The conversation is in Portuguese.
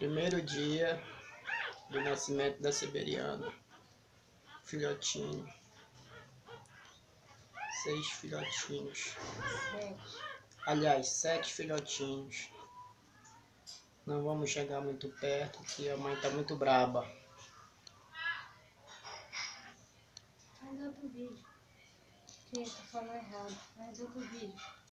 Primeiro dia do nascimento da Siberiana. Filhotinho. 6 filhotinhos. Aliás, 7 filhotinhos. Não vamos chegar muito perto, porque a mãe tá muito braba. Faz outro vídeo. Que tu falou errado. Faz outro vídeo.